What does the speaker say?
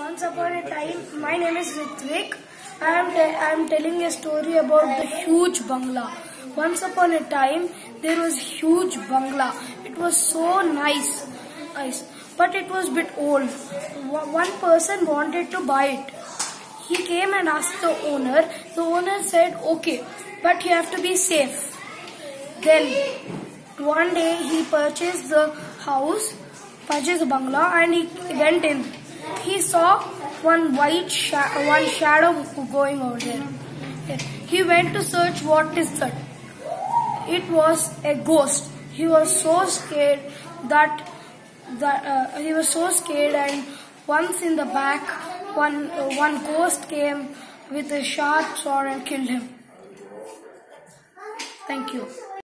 Once upon a time, my name is Ritvik. I am telling a story about the huge bungalow. Once upon a time, there was huge bungalow. It was so nice, but it was a bit old. One person wanted to buy it. He came and asked the owner. The owner said, "Okay, but you have to be safe." Then one day he purchased the bungalow, and he went in. He saw one shadow going over there. He went to search what is that. It was a ghost. He was so scared and once in the back, one ghost came with a sharp sword and killed him. Thank you.